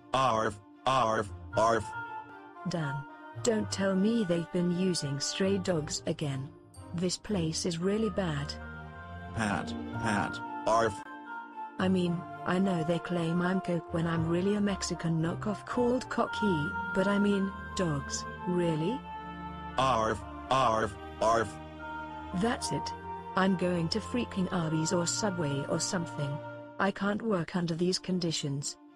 Arf, arf, arf. Dan. Don't tell me they've been using stray dogs again. This place is really bad. Pat, pat, arf. I mean, I know they claim I'm Coke when I'm really a Mexican knockoff called Cocky, but I mean, dogs, really? Arf, arf, arf. That's it. I'm going to freaking Arby's or Subway or something. I can't work under these conditions.